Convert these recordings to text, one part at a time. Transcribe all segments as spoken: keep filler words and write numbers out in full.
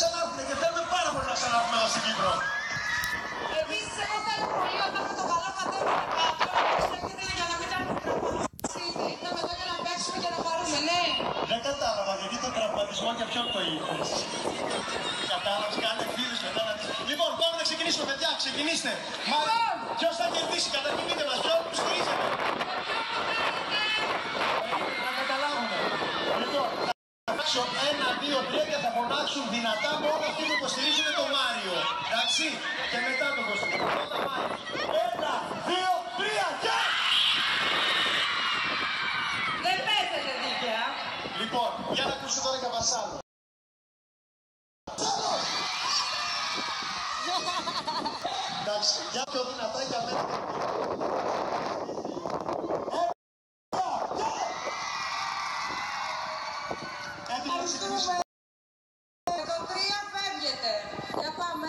ξανάρθουν και θέλουμε πάρα πολύ να ξανάρθουμε εδώ στην Κύπρο. Επίσης, εγώ θέλω πολύ όταν με το καλό κατέβαινε κάτω, στέκεται για να μην τα τραυματιστείτε. Ήρθαμε εδώ για να παίξουμε και να πάρουμε, ναι. Δεν κατάλαβα γιατί το τραυματισμό και ποιον το είπες. Κατάλαβες, κάνε φίλους μετά να δεις. Λοιπόν, πάμε να ξεκινήσουμε, παιδιά, ξεκινήστε. Μα ποιος θα κερδίσει, καταρχήν πείτε μας, ποιον που στηρίζετε. Να καταλάβουμε. Λοιπόν, θα φάξω ένα, δύο, τρία και θα φωνάξουν δυνατά μόνο αυτοί που υποστηρίζουν τον Μάριο. Εντάξει, και μετά τον υποστηρίζουν. Πρώτα Μάριο. Ένα, δύο, τρία και... Δεν παίζετε δίκαια. Λοιπόν, για να ακούσετε τώρα για Βασάλο. Εντάξει, για πιο δυνατά για μένα. Ευχαριστούμε. Το τρία φεύγετε. Για πάμε.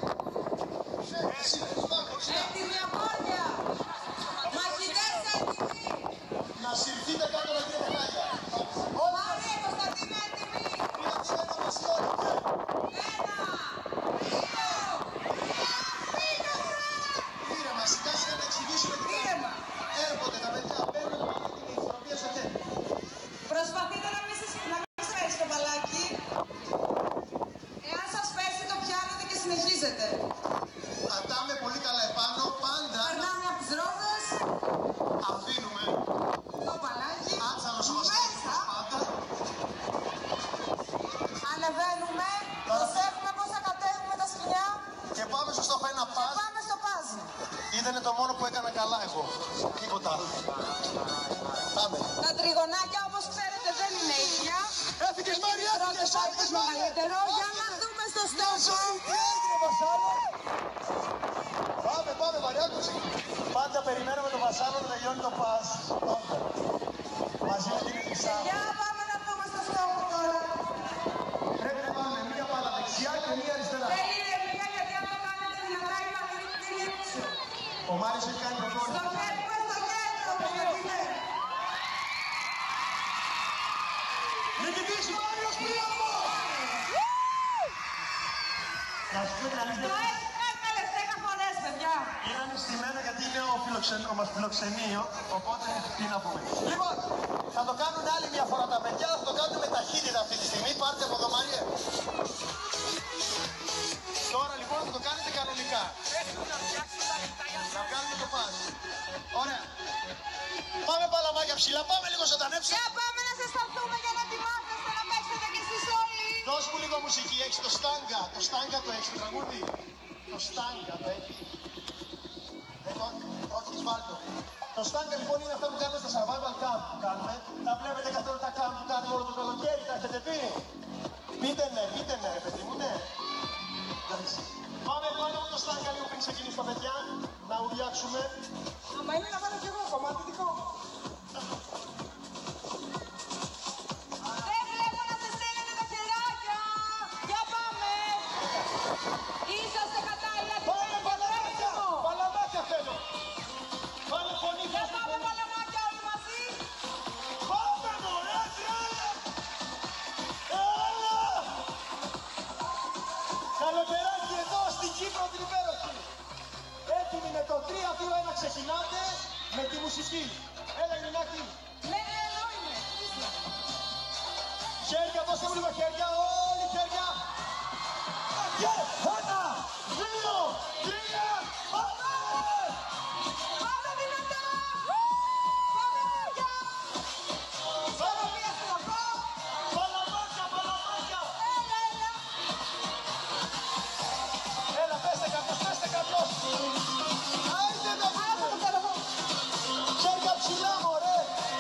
Έτοιμοι απόρια. Μαχητές έτοιμοι. Να συρθείτε κάτω να κύριε Μάγια. Μάρια, Κωνσταντίνα έτοιμοι. Ένα, δύο, Τρία, ήρεμα, σιγά σιγά να εξηγήσουμε τι ήρεμα. έρχονται τα παιδιά, παίρνουν την ισορροπία στο χέρι. Προσπαθείτε να μην σας πέσει το μπαλάκι. Εάν σας πέσει το πιάνετε και συνεχίζετε. Πατάμε πολύ καλά επάνω, πάντα Περνάμε από τις ρόδες. αφήνουμε Το μπαλάκι. άτσαλος ο Μέσα. πάντα. Ανεβαίνουμε. Προσέχουμε πώς θα κατέβουμε τα σκηνιά. Και πάμε στο στόχο ένα πας. Πάμε στο πάζι. Ήτανε το μόνο που έκανα καλά εγώ. Τίποτα άλλο. Πάμε. Τα τριγωνάκια όπως ξέρετε δεν είναι ίδια. Έφυγες Μάρια, έφυγες, Πρώτος έφυγες άκρος μεγαλύτερο. Για να δούμε στο στόχο. Τι έγινε Βασάλο. Πάμε, πάμε Μαριάκος. Πάντα περιμένουμε τον Βασάλο να τελειώνει το πας. Μαζί με την Ελισά. Για πάμε να δούμε στο στόχο τώρα. Πρέπει να βάλουμε μία μπάλα δεξιά και μία αριστερά. Θέλει ηρεμία γιατί αν το κάνετε δυνατά η μαγνητική είναι έξω. Ο Μάριος έχει κάνει το Στο κόρνο. κέντρο, στο κέντρο, παιδιά. Νικητής Μάριος Πριάμος! Να σου πω την Το αλήθεια. έκανες δέκα φορές, παιδιά. Είναι στημένα γιατί είναι ο, φιλοξεν... ο μας φιλοξενείο, οπότε τι να πούμε. Λοιπόν, θα το κάνουν άλλη μια φορά τα παιδιά, θα το κάνουν με ταχύτητα αυτή τη στιγμή. Πάρτε από εδώ Μάριε. Τώρα λοιπόν θα το κάνετε κανονικά. Να κάνουμε το πας. Ωραία. Πάμε παλαμάκια ψηλά, πάμε λίγο ζωντανέψε. Για πάμε να σε σταθούμε για να ετοιμάσαστε να παίξετε κι εσείς όλοι. Δώσ' μου λίγο μουσική, έχεις το στάγκα. Το στάγκα το έχεις, το τραγούδι. Το στάγκα το έχεις. Δεν το, όχι, βάλτο. Το στάγκα λοιπόν είναι αυτό που κάνουμε στα survival camp που κάνουμε. Τα βλέπετε καθόλου τα camp που κάνουμε όλο το καλοκαίρι, τα έχετε πει. Πείτε ναι, πείτε ναι, ρε παιδί μου, ναι. Εντάξει. Πάμε πάνω από το στάγκα λίγο πριν ξεκινήσουμε τα παιδιά. Να ουριάξουμε. Άμα είναι να βάλω κι εγώ κομμάτι δικό μου. Δεν βλέπω να σε στέλνετε τα χεράκια. Για πάμε. Είσαστε κατάλληλα. Πάμε παλαμάκια! Παλαμάκια θέλω! Πάμε φωνή, Για πάμε πάμε φωνή! παλαμάκια όλοι μαζί. Πάμε μωρέ, τρέλα! Έλα! Καλοπεράκι εδώ στην Κύπρο την υπέροχη! Έτοιμοι με το τρία δύο ένα ξεκινάτε με τη μουσική. Έλα Ειρηνάκη! Ναι, ναι, εδώ είμαι. Χέρια, δώστε μου λίγο χέρια, όλοι χέρια! Και ένα, δύο, τρία, πάμε! Πάμε δυνατά. Πάμε παιδιά. Ισορροπία στο λαμπρό. Παλαμάκια, παλαμάκια! Έλα, έλα. Έλα, πέστε κάποιος, πέστε κάποιος! Άιντε τα Άσε το τέλος. χέρια ψηλά, μωρέ!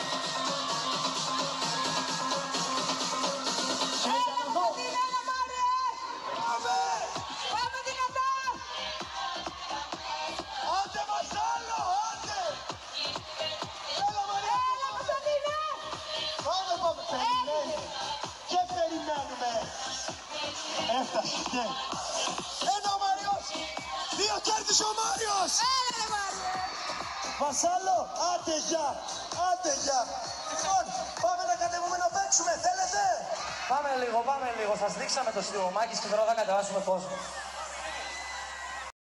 Χέρια να δω! Κωνσταντίνα, έλα Μάριε. Πάμε! Πάμε δυνατά. Άντε Βασάλο, άντε! Έλα Μαρία! Έλα Κωνσταντίνα. Πάμε, πάμε! Περιμένουμε! Και περιμένουμε! Έφτασε και... Ένα ο Μάριος! Δύο κέρδισε ο Μάριος! Έλα ρε Μάριε. Βασάλο, άντε γεια! Άντε γεια! Λοιπόν, πάμε να κατεβούμε να παίξουμε, θέλετε! Πάμε λίγο, πάμε λίγο. Σας δείξαμε το στιβομάκι και τώρα θα κατεβάσουμε κόσμο.